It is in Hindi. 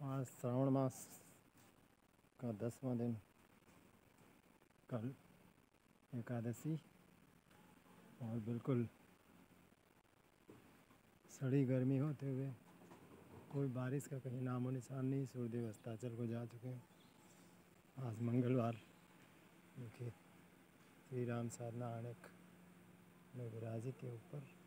आज श्रावण मास का 10वां दिन, कल एकादशी, और बिल्कुल सड़ी गर्मी होते हुए कोई बारिश का कहीं नामो निशान नहीं। सूर्यदेव अस्ताचल को जा चुके हैं। आज मंगलवार, देखिए श्री राम साधना आणक में विराजे के ऊपर